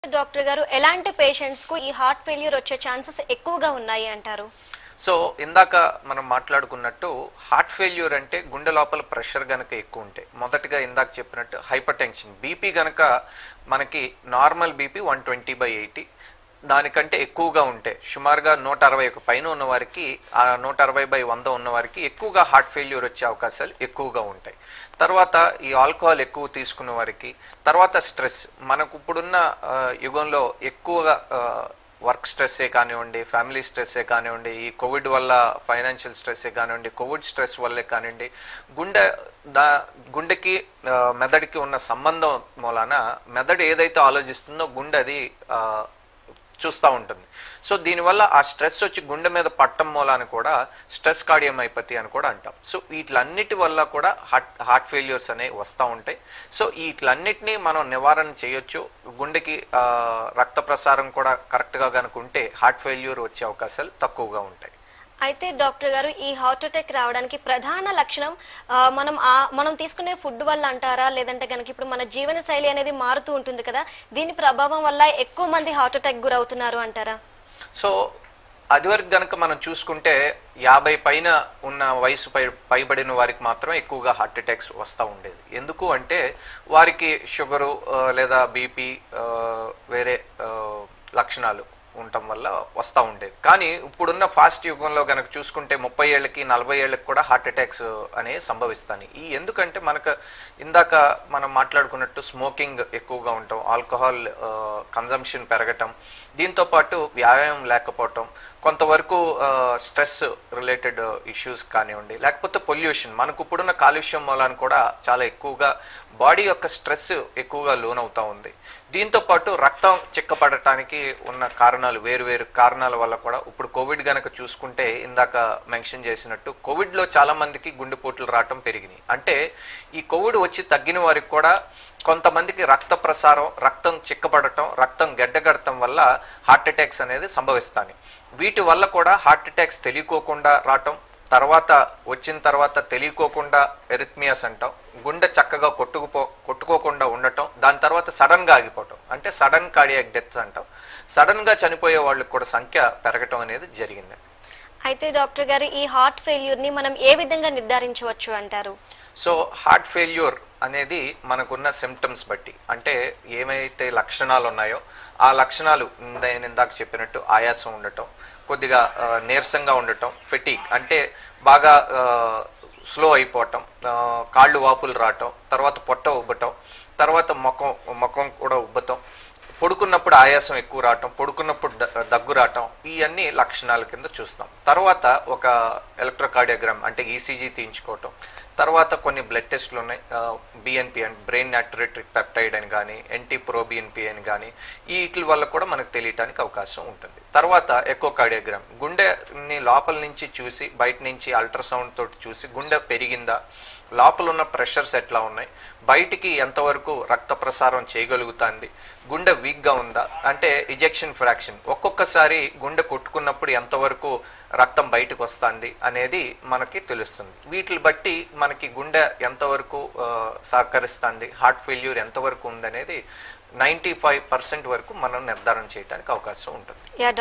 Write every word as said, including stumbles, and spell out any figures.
Doctor గారు ఎలాంటి patients కు ఈ హార్ట్ ఫెయిల్యూర్ వచ్చే ఛాన్సెస్ ఎక్కువగా ఉన్నాయి అంటారు? సో ఇందాక మనం మాట్లాడుకున్నట్టు హార్ట్ ఫెయిల్యూర్ అంటే గుండె లోపల ప్రెషర్ గనక ఎక్కువ ఉంటే, మొదటిగా ఇందాక చెప్పినట్టు హైపర్ టెన్షన్ బీపీ గనక మనకి normal BP one twenty by eighty దానికంటే ఎక్కువగా ఉంటే, సుమారుగా నూట అరవై ఒక పైన ఉన్న వారికి ఆ నూట అరవై బై వంద ఉన్న వారికి ఎక్కువగా హార్ట్ ఫెయిల్యూర్ వచ్చే అవకాశాలు ఎక్కువగా ఉంటాయి. తర్వాత ఈ ఆల్కహాల్ ఎక్కువ తీసుకున్న వారికి, తర్వాత స్ట్రెస్, మనకు ఇప్పుడున్న యుగంలో ఎక్కువగా వర్క్ స్ట్రెస్సే కానివ్వండి, ఫ్యామిలీ స్ట్రెస్సే కానివ్వండి, ఈ కోవిడ్ వల్ల ఫైనాన్షియల్ స్ట్రెస్సే కానివ్వండి, కోవిడ్ స్ట్రెస్ వల్లే కానివ్వండి, గుండె దా గుండెకి మెదడుకి ఉన్న సంబంధం మూలాన మెదడు ఏదైతే ఆలోచిస్తుందో గుండె అది చూస్తూ ఉంటుంది. సో దీనివల్ల ఆ స్ట్రెస్ వచ్చి గుండె మీద పట్టడం మూలాన్ని కూడా స్ట్రెస్ కార్డియోమైపతి అని కూడా అంటాం. సో వీటిలన్నిటి వల్ల కూడా హార్ట్ హార్ట్ ఫెయిల్యూర్స్ అనేవి వస్తూ ఉంటాయి. సో వీటిలన్నిటినీ మనం నివారణ చేయొచ్చు. గుండెకి రక్త ప్రసారం కూడా కరెక్ట్గా కనుకుంటే హార్ట్ ఫెయిల్యూర్ వచ్చే అవకాశాలు తక్కువగా ఉంటాయి. అయితే డాక్టర్ గారు, ఈ హార్ట్ అటాక్ రావడానికి ప్రధాన లక్షణం మనం మనం తీసుకునే ఫుడ్ వల్ల అంటారా, లేదంటే కనుక ఇప్పుడు మన జీవన శైలి అనేది మారుతూ ఉంటుంది కదా, దీని ప్రభావం వల్ల ఎక్కువ మంది హార్ట్ అటాక్ గురవుతున్నారు అంటారా? సో అదివరకు గనక మనం చూసుకుంటే యాభై పైన ఉన్న వయసు పై పైబడిన వారికి మాత్రం ఎక్కువగా హార్ట్ అటాక్స్ వస్తూ ఉండేది. ఎందుకు అంటే వారికి షుగరు లేదా బీపీ వేరే లక్షణాలు ఉండటం వల్ల వస్తూ ఉండేది. కానీ ఇప్పుడున్న ఫాస్ట్ యుగంలో కనుక చూసుకుంటే ముప్పై ఏళ్ళకి నలభై ఏళ్ళకి కూడా హార్ట్ అటాక్స్ అనేవి సంభవిస్తాయి. ఈ ఎందుకంటే మనకు ఇందాక మనం మాట్లాడుకున్నట్టు స్మోకింగ్ ఎక్కువగా ఉండటం, ఆల్కహాల్ కన్జంప్షన్ పెరగటం, దీంతోపాటు వ్యాయామం లేకపోవటం, కొంతవరకు స్ట్రెస్ రిలేటెడ్ ఇష్యూస్ కానివ్వండి, లేకపోతే పొల్యూషన్, మనకు ఇప్పుడున్న కాలుష్యం మూలాన్ని కూడా చాలా ఎక్కువగా బాడీ యొక్క స్ట్రెస్ ఎక్కువగా లోనవుతూ ఉంది. దీంతోపాటు రక్తం చిక్కపడటానికి ఉన్న కారణాలు వేరు వేరు కారణాల వల్ల కూడా ఇప్పుడు కోవిడ్ గనక చూసుకుంటే ఇందాక మెన్షన్ చేసినట్టు కోవిడ్లో చాలా మందికి గుండెపోట్లు రావటం పెరిగినాయి. అంటే ఈ కోవిడ్ వచ్చి తగ్గిన వారికి కూడా కొంతమందికి రక్త ప్రసారం, రక్తం చిక్కపడటం, రక్తం గడ్డగడటం వల్ల హార్ట్ అటాక్స్ అనేది సంభవిస్తాయి. వీటి వల్ల కూడా హార్ట్ అటాక్స్ తెలియకోకుండా రావటం, తర్వాత వచ్చిన తర్వాత తెలియకోకుండా ఎరిథ్మియాస్ అంటాం, గుండె చక్కగా కొట్టుకుపో కొట్టుకోకుండా ఉండటం, దాని తర్వాత సడన్గా ఆగిపోవటం అంటే సడన్ కార్డియాక్ డెత్స్ అంటాం. సడన్గా చనిపోయే వాళ్ళకి కూడా సంఖ్య పెరగటం అనేది జరిగింది. అయితే డాక్టర్ గారు, ఈ హార్ట్ ఫెయిల్యూర్ని మనం ఏ విధంగా నిర్ధారించవచ్చు అంటారు? సో హార్ట్ ఫెయిల్యూర్ అనేది మనకున్న సిమ్టమ్స్ బట్టి, అంటే ఏమైతే లక్షణాలు ఉన్నాయో ఆ లక్షణాలు నేను ఇందాక చెప్పినట్టు ఆయాసం ఉండటం, కొద్దిగా నీరసంగా ఉండటం, ఫెటీక్ అంటే బాగా స్లో అయిపోవటం, కాళ్ళు వాపులు రావటం, తర్వాత పొట్ట ఉబ్బటం, తర్వాత ముఖం ముఖం కూడా ఉబ్బటం, పడుకున్నప్పుడు ఆయాసం ఎక్కువ రావటం, పడుకున్నప్పుడు దగ్గు రావటం, ఇవన్నీ లక్షణాల కింద చూస్తాం. తర్వాత ఒక ఎలక్ట్రోకార్డియోగ్రామ్ అంటే ఈసీజీ తీయించుకోవటం, తర్వాత కొన్ని బ్లడ్ టెస్ట్లు ఉన్నాయి, బిఎన్పి అంటే బ్రెయిన్ నాట్రిట్రిక్ పెప్టైడ్ అని కానీ, ఎన్టీ ప్రోబిఎన్పి అని కానీ, వీటి వల్ల కూడా మనకు తెలియటానికి అవకాశం ఉంటుంది. తర్వాత ఎకోకార్డియోగ్రామ్, గుండెని లోపల నుంచి చూసి బయట నుంచి అల్ట్రాసౌండ్ తోటి చూసి గుండె పెరిగిందా, లోపల ఉన్న ప్రెషర్స్ ఎట్లా ఉన్నాయి, బయటికి ఎంతవరకు రక్త ప్రసారం చేయగలుగుతుంది, గుండె వీక్గా ఉందా అంటే ఇజెక్షన్ ఫ్రాక్షన్, ఒక్కొక్కసారి గుండె కొట్టుకున్నప్పుడు ఎంతవరకు రక్తం బయటకు వస్తుంది అనేది మనకి తెలుస్తుంది. వీటిని బట్టి మనకి గుండె ఎంతవరకు సహకరిస్తుంది, హార్ట్ ఫెయిల్యూర్ ఎంతవరకు ఉందనేది నైంటీ ఫైవ్ పర్సెంట్ వరకు మనం నిర్ధారణ చేయడానికి అవకాశం ఉంటుంది.